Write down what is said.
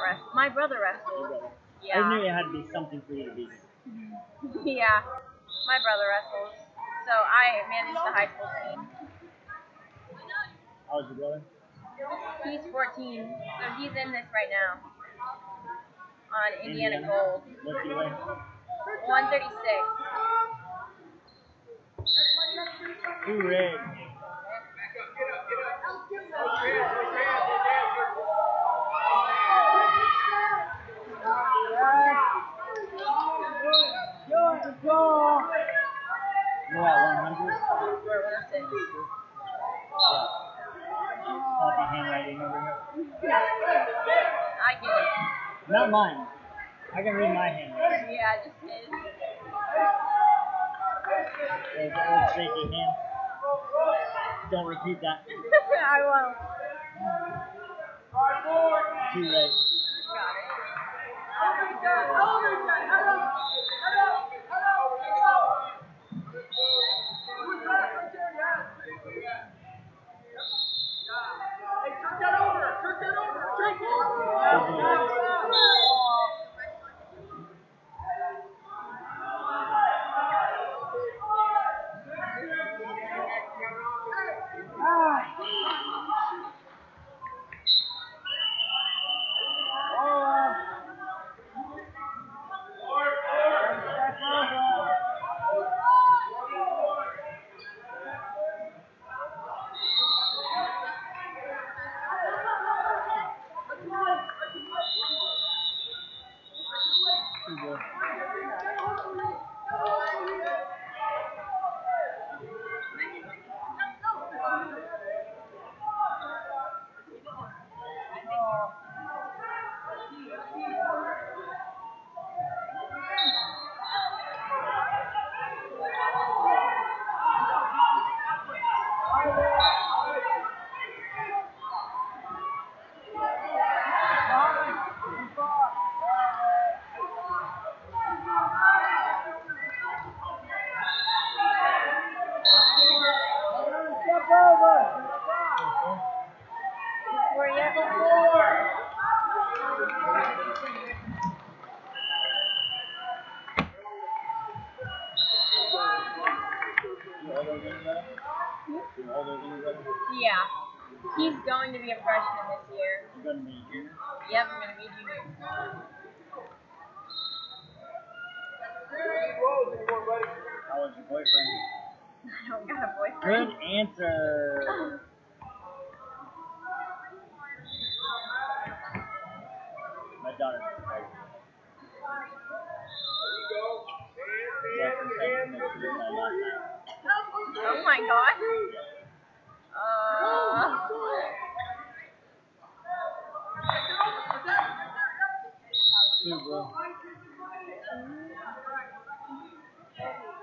wrestles. My brother wrestles. Yeah. I knew it had to be something for you to be. Yeah. My brother wrestles. So I manage the high school team. How old's your brother? He's 14, so he's in this right now. On Indiana Gold. What's he weigh? 136. Hooray. You're at 100? Copy handwriting over here. I get it. Not mine. I can read my handwriting. Yeah, just his. There's an old shaky hand. Don't repeat that. I won't. Too late. Got it. Yeah. He's going to be a freshman this year. You're going to be a junior? Yep, I'm going to be a junior. How old's your boyfriend? I don't got a boyfriend. Good answer. My daughter's pregnant. Oh my god. Two, bro.